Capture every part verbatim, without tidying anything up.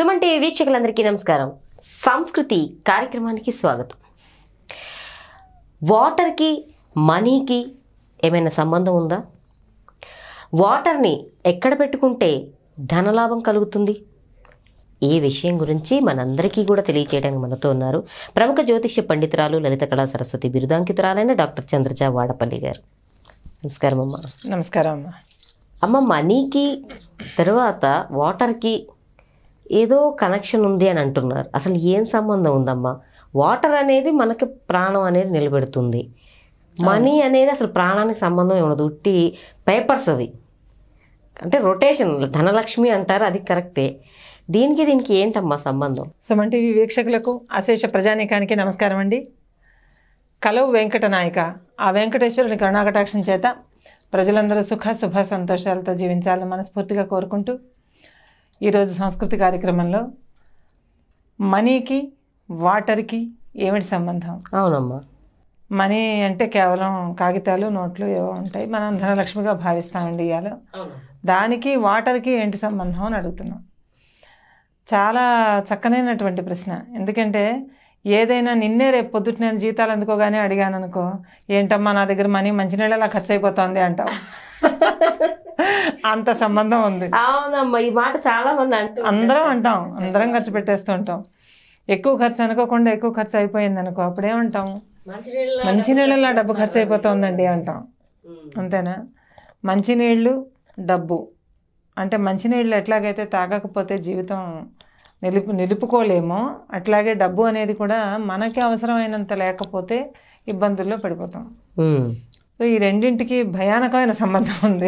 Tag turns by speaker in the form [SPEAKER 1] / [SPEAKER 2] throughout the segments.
[SPEAKER 1] Suman TV వీక్షకులందరికీ నమస్కారం. సంస్కృతి కార్యక్రమానికి స్వాగతం. వాటర్కి మనీకి ఏమైనా సంబంధం ఉందా? వాటర్ని ఎక్కడ పెట్టుకుంటే ధనలాభం కలుగుతుంది? ఈ విషయం గురించి మనందరికీ కూడా తెలియచేయడానికి మనతో ఉన్నారు ప్రముఖ జ్యోతిష్య పండితురాలు, లలిత కళా సరస్వతి బిరుదాంకితురాలైన డాక్టర్ చంద్రజ వాడపల్లి గారు. నమస్కారం అమ్మ.
[SPEAKER 2] నమస్కారం అమ్మ.
[SPEAKER 1] అమ్మ, మనీకి తర్వాత వాటర్కి ఏదో కనెక్షన్ ఉంది అని అంటున్నారు. అసలు ఏం సంబంధం ఉందమ్మా? వాటర్ అనేది మనకి ప్రాణం అనేది నిలబెడుతుంది, మనీ అనేది అసలు ప్రాణానికి సంబంధం ఏమన్నది, ఉట్టి పేపర్స్ అవి. అంటే రొటేషన్, ధనలక్ష్మి అంటారు, అది కరెక్టే. దీనికి దీనికి ఏంటమ్మా సంబంధం?
[SPEAKER 2] సుమన్ టీవీ వీక్షకులకు, అశేష ప్రజానీకానికి నమస్కారం అండి. కలవు వెంకట నాయక ఆ వెంకటేశ్వరుని కరుణాకటాక్షం చేత ప్రజలందరూ సుఖ శుభ సంతోషాలతో జీవించాలని మనస్ఫూర్తిగా కోరుకుంటూ, ఈరోజు సంస్కృతి కార్యక్రమంలో మనీకి వాటర్కి ఏమిటి సంబంధం?
[SPEAKER 1] అవునమ్మా,
[SPEAKER 2] మనీ అంటే కేవలం కాగితాలు, నోట్లు ఏవో ఉంటాయి, మనం ధనలక్ష్మిగా భావిస్తామండి ఇవాళ. దానికి వాటర్కి ఏంటి సంబంధం అని అడుగుతున్నాం. చాలా చక్కనైనటువంటి ప్రశ్న. ఎందుకంటే ఏదైనా నిన్నే రేపు పొద్దుట నేను జీతాలు అందుకోగానే అడిగాను అనుకో, ఏంటమ్మా నా దగ్గర మనీ మంచినీళ్ళలా ఖర్చు అయిపోతుంది అంటావు. అంత సంబంధం ఉంది.
[SPEAKER 1] అవునమ్మా, ఈ మాట చాలా మంది అంటారు.
[SPEAKER 2] అందరం అంటాం, అందరం ఖర్చు పెట్టేస్తూ ఉంటాం. ఎక్కువ ఖర్చు అనుకోకుండా ఎక్కువ ఖర్చు అయిపోయింది అనుకో, అప్పుడేమంటాము, మంచినీళ్ళలా డబ్బు ఖర్చు అయిపోతుందండి అంటాం. అంతేనా? మంచినీళ్ళు, డబ్బు అంటే మంచినీళ్ళు ఎట్లాగైతే తాగకపోతే జీవితం నిలుపు నిలుపుకోలేమో, అట్లాగే డబ్బు అనేది కూడా మనకి అవసరమైనంత లేకపోతే ఇబ్బందుల్లో పడిపోతాం. సో ఈ రెండింటికి భయానకమైన సంబంధం ఉంది.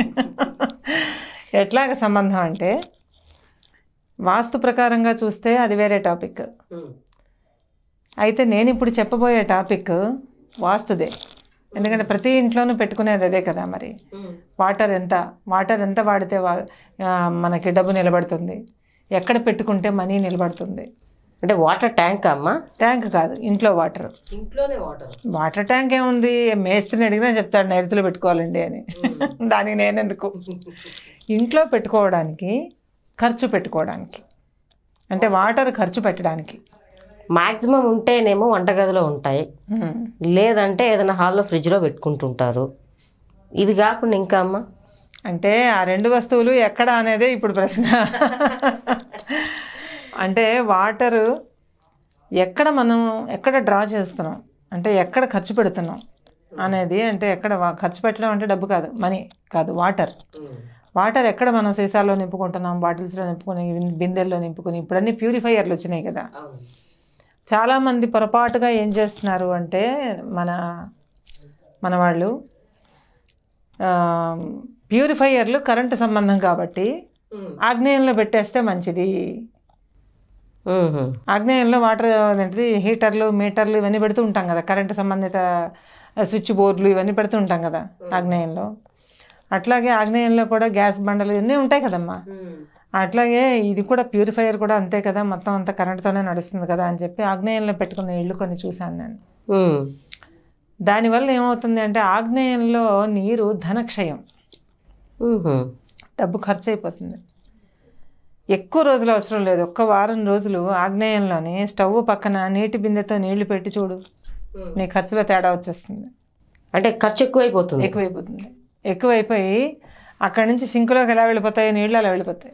[SPEAKER 2] ఎట్లాగ సంబంధం అంటే, వాస్తు ప్రకారంగా చూస్తే అది వేరే టాపిక్. అయితే నేను ఇప్పుడు చెప్పబోయే టాపిక్ వాస్తుదే. ఎందుకంటే ప్రతి ఇంట్లోనూ పెట్టుకునేది అదే కదా. మరి వాటర్ ఎంత వాటర్ ఎంత వాడితే మనకి డబ్బు నిలబడుతుంది, ఎక్కడ పెట్టుకుంటే మనీ నిలబడుతుంది?
[SPEAKER 1] అంటే వాటర్ ట్యాంక్ అమ్మా?
[SPEAKER 2] ట్యాంక్ కాదు, ఇంట్లో వాటర్.
[SPEAKER 1] ఇంట్లోనే వాటర్.
[SPEAKER 2] వాటర్ ట్యాంక్ ఏముంది, మేస్త్రిని అడిగినా చెప్తాడు నైరుతిలో పెట్టుకోవాలండి అని. దానికి నేనెందుకు? ఇంట్లో పెట్టుకోవడానికి, ఖర్చు పెట్టుకోవడానికి, అంటే వాటర్ ఖర్చు పెట్టడానికి.
[SPEAKER 1] మ్యాక్సిమం ఉంటేనేమో వంటగదిలో ఉంటాయి, లేదంటే ఏదైనా హాల్లో ఫ్రిడ్జ్లో పెట్టుకుంటుంటారు. ఇవి కాకుండా ఇంకా అమ్మ?
[SPEAKER 2] అంటే ఆ రెండు వస్తువులు ఎక్కడ అనేదే ఇప్పుడు ప్రశ్న. అంటే వాటరు ఎక్కడ మనం ఎక్కడ డ్రా చేస్తున్నాం, అంటే ఎక్కడ ఖర్చు పెడుతున్నాం అనేది. అంటే ఎక్కడ ఖర్చు పెట్టడం అంటే డబ్బు కాదు, మనీ కాదు, వాటర్. వాటర్ ఎక్కడ మనం సీసాల్లో నింపుకుంటున్నాం, బాటిల్స్లో నింపుకొని, బిందెల్లో నింపుకొని. ఇప్పుడు అన్ని ప్యూరిఫైయర్లు వచ్చినాయి కదా. చాలామంది పొరపాటుగా ఏం చేస్తున్నారు అంటే, మన మన వాళ్ళు ప్యూరిఫైయర్లు కరెంటు సంబంధం కాబట్టి ఆగ్నేయంలో పెట్టేస్తే మంచిది. ఆగ్నేయంలో వాటర్ ఏంటిది, హీటర్లు, మీటర్లు ఇవన్నీ పెడుతూ ఉంటాం కదా, కరెంటు సంబంధిత స్విచ్ బోర్డులు ఇవన్నీ పెడుతూ ఉంటాం కదా ఆగ్నేయంలో. అట్లాగే ఆగ్నేయంలో కూడా గ్యాస్ బండలు ఇవన్నీ ఉంటాయి కదమ్మా. అట్లాగే ఇది కూడా ప్యూరిఫైయర్ కూడా అంతే కదా, మొత్తం అంతా కరెంటుతోనే నడుస్తుంది కదా అని చెప్పి ఆగ్నేయంలో పెట్టుకున్న ఇళ్ళు కొన్ని చూశాను నేను. దానివల్ల ఏమవుతుంది అంటే, ఆగ్నేయంలో నీరు ధనక్షయం, డబ్బు ఖర్చు అయిపోతుంది. ఎక్కువ రోజులు అవసరం లేదు, ఒక్క వారం రోజులు ఆగ్నేయంలోని స్టవ్ పక్కన నీటి బిందెతో నీళ్లు పెట్టి చూడు, నీ ఖర్చులో తేడా వచ్చేస్తుంది.
[SPEAKER 1] అంటే ఖర్చు ఎక్కువైపోతుంది.
[SPEAKER 2] ఎక్కువైపోతుంది ఎక్కువైపోయి అక్కడి నుంచి సింకులోకి ఎలా వెళ్ళిపోతాయి, నీళ్ళు అలా వెళ్ళిపోతాయి.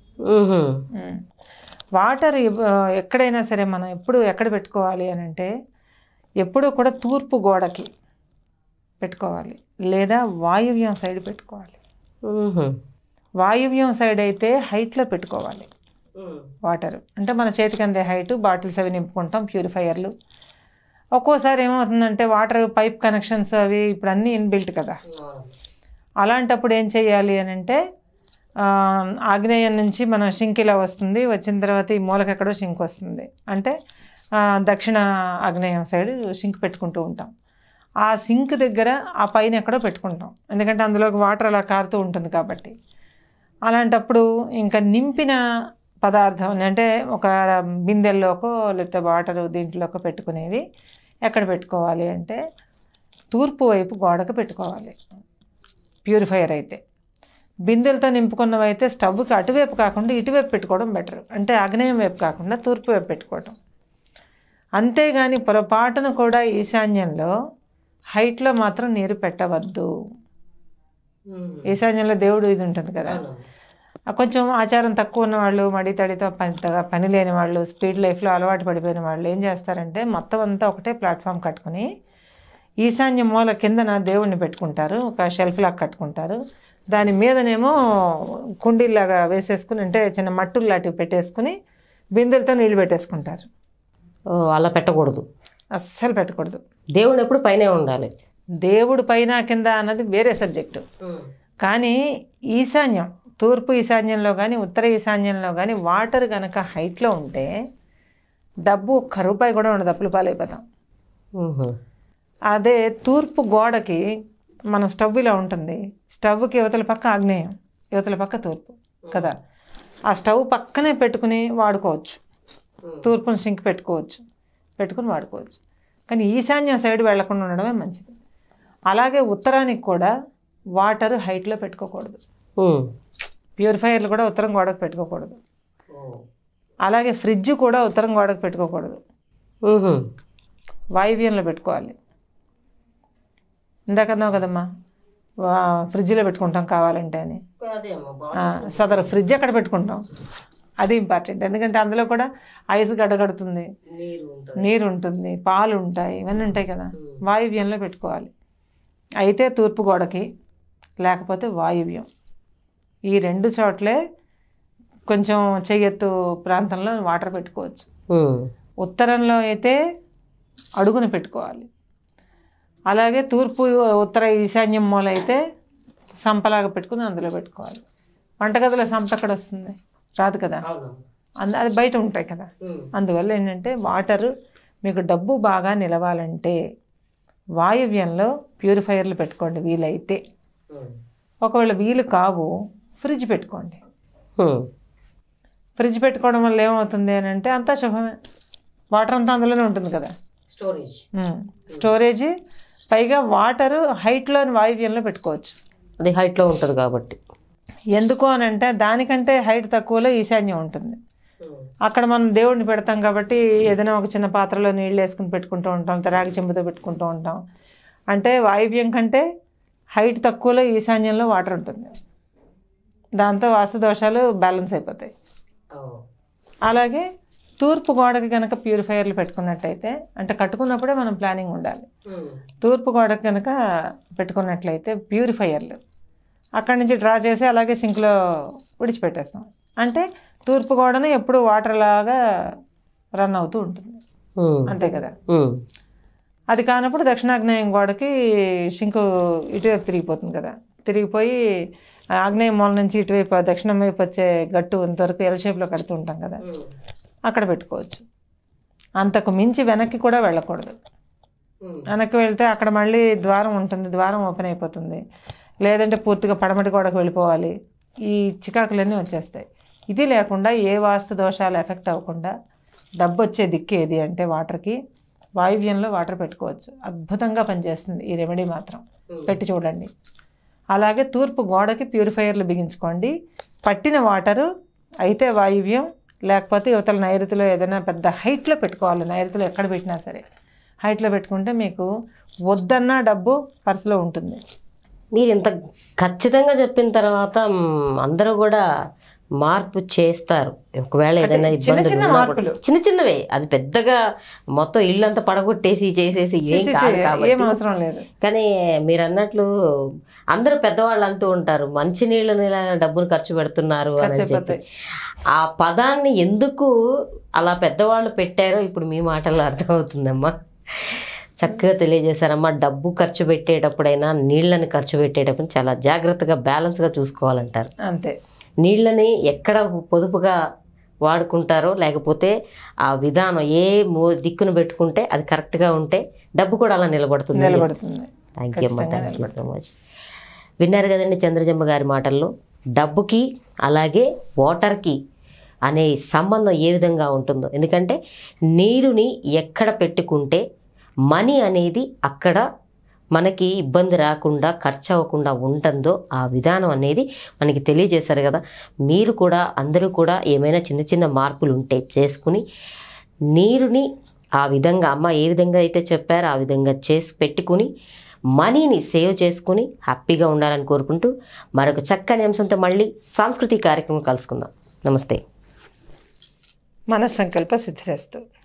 [SPEAKER 2] వాటర్ ఎక్కడైనా సరే మనం ఎప్పుడు ఎక్కడ పెట్టుకోవాలి అని అంటే, ఎప్పుడూ కూడా తూర్పు గోడకి పెట్టుకోవాలి, లేదా వాయువ్యం సైడ్ పెట్టుకోవాలి. వాయువ్యం సైడ్ అయితే హైట్లో పెట్టుకోవాలి వాటర్. అంటే మన చేతికి అందే హైట్, బాటిల్స్ అవి నింపుకుంటాం, ప్యూరిఫైయర్లు. ఒక్కోసారి ఏమవుతుందంటే వాటర్ పైప్ కనెక్షన్స్ అవి ఇప్పుడు అన్నీ ఇన్బిల్ట్ కదా. అలాంటప్పుడు ఏం చేయాలి అని అంటే, ఆగ్నేయం నుంచి మన షింక్ ఇలా వస్తుంది, వచ్చిన తర్వాత ఈ మూలకెక్కడో షింక్ వస్తుంది, అంటే దక్షిణ ఆగ్నేయం సైడ్ షింక్ పెట్టుకుంటూ ఉంటాం. ఆ సింక్ దగ్గర ఆ పైన ఎక్కడో పెట్టుకుంటాం, ఎందుకంటే అందులోకి వాటర్ అలా కారుతూ ఉంటుంది కాబట్టి. అలాంటప్పుడు ఇంకా నింపిన పదార్థం అంటే ఒక బిందెల్లోకో లేకపోతే వాటర్ దీంట్లోకో పెట్టుకునేవి ఎక్కడ పెట్టుకోవాలి అంటే, తూర్పు వైపు గోడకు పెట్టుకోవాలి ప్యూరిఫైయర్ అయితే. బిందెలతో నింపుకున్నవి అయితే స్టవ్కి అటువైపు కాకుండా ఇటువైపు పెట్టుకోవడం బెటర్. అంటే ఆగ్నేయం వైపు కాకుండా తూర్పు వైపు పెట్టుకోవడం. అంతేగాని పొరపాటును కూడా ఈశాన్యంలో హైట్లో మాత్రం నీరు పెట్టవద్దు. ఈశాన్యంలో దేవుడు ఇది ఉంటుంది కదా, కొంచెం ఆచారం తక్కువ ఉన్న వాళ్ళు, మడి తడితో పని పని లేని వాళ్ళు, స్పీడ్ లైఫ్లో అలవాటు పడిపోయిన వాళ్ళు ఏం చేస్తారంటే మొత్తం అంతా ఒకటే ప్లాట్ఫామ్ కట్టుకుని ఈశాన్య మూల కిందన దేవుడిని పెట్టుకుంటారు, ఒక షెల్ఫ్ లాగా కట్టుకుంటారు. దాని మీదనేమో కుండీలాగా వేసేసుకుని, అంటే చిన్న మట్టులు లాంటివి పెట్టేసుకుని బిందెలతో నీళ్ళు పెట్టేసుకుంటారు.
[SPEAKER 1] అలా పెట్టకూడదు,
[SPEAKER 2] అస్సలు పెట్టకూడదు.
[SPEAKER 1] దేవుడు ఎప్పుడు పైనే ఉండాలి.
[SPEAKER 2] దేవుడు పైన కింద అన్నది వేరే సబ్జెక్టు. కానీ ఈశాన్యం, తూర్పు ఈశాన్యంలో కానీ ఉత్తర ఈశాన్యంలో కానీ వాటర్ కనుక హైట్లో ఉంటే డబ్బు ఒక్క రూపాయి కూడా ఉండదు, అప్పుల పాలైపోతాం. అదే తూర్పు గోడకి మన స్టవ్ ఇలా ఉంటుంది, స్టవ్కి యువతల పక్క ఆగ్నేయం, యువతల పక్క తూర్పు కదా, ఆ స్టవ్ పక్కనే పెట్టుకుని వాడుకోవచ్చు. తూర్పుని సింక్ పెట్టుకోవచ్చు, పెట్టుకుని వాడుకోవచ్చు. కానీ ఈశాన్యం సైడ్ వెళ్లకుండా ఉండడమే మంచిది. అలాగే ఉత్తరానికి కూడా వాటర్ హైట్లో పెట్టుకోకూడదు. ప్యూరిఫైయర్లు కూడా ఉత్తరం గోడకు పెట్టుకోకూడదు. అలాగే ఫ్రిడ్జ్ కూడా ఉత్తరం గోడకు పెట్టుకోకూడదు, వాయువ్యంలో పెట్టుకోవాలి. ఇందాకన్నావు కదమ్మా ఫ్రిడ్జ్లో పెట్టుకుంటాం కావాలంటే అని, సదరు ఫ్రిడ్జ్ ఎక్కడ పెట్టుకుంటాం అది ఇంపార్టెంట్. ఎందుకంటే అందులో కూడా ఐస్ గడ్డగడుతుంది, నీరు ఉంటుంది, పాలు ఉంటాయి, ఇవన్నీ ఉంటాయి కదా. వాయువ్యంలో పెట్టుకోవాలి. అయితే తూర్పు గోడకి లేకపోతే వాయువ్యం, ఈ రెండు చోట్లే కొంచెం చెయ్యెత్తు ప్రాంతంలో వాటర్ పెట్టుకోవచ్చు. ఉత్తరంలో అయితే అడుగున పెట్టుకోవాలి. అలాగే తూర్పు ఉత్తర ఈశాన్యం మూల అయితే సంపలాగా పెట్టుకుని అందులో పెట్టుకోవాలి. వంటగదిలో సంప ఎక్కడ వస్తుంది, రాదు కదా, అందు అది బయట ఉంటాయి కదా. అందువల్ల ఏంటంటే వాటరు మీకు డబ్బు బాగా నిలవాలంటే వాయువ్యంలో ప్యూరిఫైయర్లు పెట్టుకోండి వీలైతే. ఒకవేళ వీలు కావు ఫ్రిడ్జ్ పెట్టుకోండి. ఫ్రిడ్జ్ పెట్టుకోవడం వల్ల ఏమవుతుంది అని అంటే అంతా శుభమే, వాటర్ అంతా అందులోనే ఉంటుంది కదా, స్టోరేజ్ స్టోరేజ్ పైగా వాటరు హైట్లోని వాయువ్యంలో పెట్టుకోవచ్చు,
[SPEAKER 1] అది హైట్లో ఉంటుంది కాబట్టి.
[SPEAKER 2] ఎందుకు అని అంటే దానికంటే హైట్ తక్కువలో ఈశాన్యం ఉంటుంది. అక్కడ మనం దేవుడిని పెడతాం కాబట్టి ఏదైనా ఒక చిన్న పాత్రలో నీళ్ళు వేసుకుని పెట్టుకుంటూ ఉంటాం, రాగి చెంబుతో పెట్టుకుంటూ ఉంటాం. అంటే వాయువ్యం కంటే హైట్ తక్కువలో ఈశాన్యంలో వాటర్ ఉంటుంది, దాంతో వాస్తు దోషాలు బ్యాలెన్స్ అయిపోతాయి. అలాగే తూర్పు గోడకి కనుక ప్యూరిఫైయర్లు పెట్టుకున్నట్టయితే, అంటే కట్టుకున్నప్పుడే మనం ప్లానింగ్ ఉండాలి. తూర్పు గోడకి కనుక పెట్టుకున్నట్లయితే ప్యూరిఫైయర్లు అక్కడి నుంచి డ్రా చేసి అలాగే సింక్లో విడిచిపెట్టేస్తాం. అంటే తూర్పు గోడను ఎప్పుడు వాటర్ లాగా రన్ అవుతూ ఉంటుంది, అంతే కదా. అది కానప్పుడు దక్షిణాగ్నేయం గోడకి సింకు ఇటువైపు తిరిగిపోతుంది కదా, తిరిగిపోయి ఆగ్నేయం మూల నుంచి ఇటువైపు దక్షిణం వైపు వచ్చే గట్టు ఇంతవరకు ఎల్ షేప్లో కడుతూ ఉంటాం కదా, అక్కడ పెట్టుకోవచ్చు. అంతకు మించి వెనక్కి కూడా వెళ్ళకూడదు. వెనక్కి వెళ్తే అక్కడ మళ్ళీ ద్వారం ఉంటుంది, ద్వారం ఓపెన్ అయిపోతుంది. లేదంటే పూర్తిగా పడమటి గోడకు వెళ్ళిపోవాలి, ఈ చికాకులన్నీ వచ్చేస్తాయి. ఇది లేకుండా ఏ వాస్తు దోషాలు ఎఫెక్ట్ అవ్వకుండా డబ్బు వచ్చే దిక్కు ఏది అంటే వాటర్కి వాయువ్యంలో వాటర్ పెట్టుకోవచ్చు. అద్భుతంగా పనిచేస్తుంది ఈ రెమెడీ మాత్రం, పెట్టి చూడండి. అలాగే తూర్పు గోడకి ప్యూరిఫైయర్లు బిగించుకోండి. పట్టిన వాటరు అయితే వాయువ్యం, లేకపోతే యువతల నైరుతిలో ఏదైనా పెద్ద హైట్లో పెట్టుకోవాలి. నైరుతిలో ఎక్కడ పెట్టినా సరే హైట్లో పెట్టుకుంటే మీకు వద్దన్నా డబ్బు పర్సులో ఉంటుంది.
[SPEAKER 1] మీరు ఇంత ఖచ్చితంగా చెప్పిన తర్వాత అందరూ కూడా మార్పు చేస్తారు. ఒకవేళ ఏదైనా ఇబ్బంది చిన్న చిన్నవే, అది పెద్దగా మొత్తం ఇల్లంతా పడగొట్టేసి చేసేసి ఏం కాదు కాబట్టి
[SPEAKER 2] అవసరం లేదు.
[SPEAKER 1] కానీ మీరు అన్నట్లు అందరూ పెద్దవాళ్ళు అంటూ ఉంటారు మంచి నీళ్ళని డబ్బులు ఖర్చు పెడుతున్నారు అని చెప్పి. ఆ పదాన్ని ఎందుకు అలా పెద్దవాళ్ళు పెట్టారో ఇప్పుడు మీ మాటల్లో అర్థమవుతుందమ్మా. చక్కగా తెలియజేశారమ్మా. డబ్బు ఖర్చు పెట్టేటప్పుడైనా నీళ్ళని ఖర్చు పెట్టేటప్పుడు చాలా జాగ్రత్తగా బ్యాలెన్స్గా చూసుకోవాలంటారు.
[SPEAKER 2] అంతే.
[SPEAKER 1] నీళ్ళని ఎక్కడ పొదుపుగా వాడుకుంటారో, లేకపోతే ఆ విధానం ఏ మో దిక్కును పెట్టుకుంటే అది కరెక్ట్గా ఉంటే డబ్బు కూడా అలా నిలబడుతుంది
[SPEAKER 2] నిలబడుతుంది
[SPEAKER 1] థ్యాంక్ యూ అమ్మా, థ్యాంక్ యూ సో మచ్. విన్నారు కదండి చంద్రజమ్మ గారి మాటల్లో డబ్బుకి అలాగే వాటర్కి అనే సంబంధం ఏ విధంగా ఉంటుందో. ఎందుకంటే నీరుని ఎక్కడ పెట్టుకుంటే మనీ అనేది అక్కడ మనకి ఇబ్బంది రాకుండా ఖర్చు అవ్వకుండా ఉంటుందో ఆ విధానం అనేది మనకి తెలియజేశారు కదా. మీరు కూడా అందరూ కూడా ఏమైనా చిన్న చిన్న మార్పులు ఉంటే చేసుకుని నీరుని ఆ విధంగా అమ్మ ఏ విధంగా అయితే చెప్పారో ఆ విధంగా చేసి పెట్టుకుని మనీని సేవ్ చేసుకుని హ్యాపీగా ఉండాలని కోరుకుంటూ మరొక చక్కని అంశంతో మళ్ళీ సాంస్కృతిక కార్యక్రమం కలుసుకుందాం. నమస్తే.
[SPEAKER 2] మన సంకల్ప సిద్ధిరస్తు.